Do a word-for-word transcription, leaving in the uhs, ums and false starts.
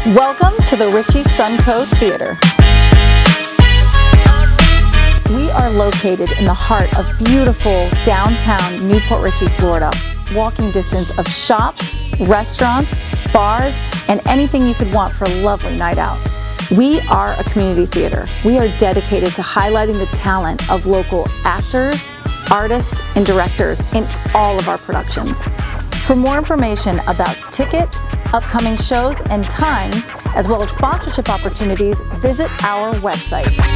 Welcome to the Richey Suncoast Theatre. We are located in the heart of beautiful downtown Newport Richey, Florida. Walking distance of shops, restaurants, bars, and anything you could want for a lovely night out. We are a community theater. We are dedicated to highlighting the talent of local actors, artists, and directors in all of our productions. For more information about tickets, upcoming shows and times, as well as sponsorship opportunities, visit our website.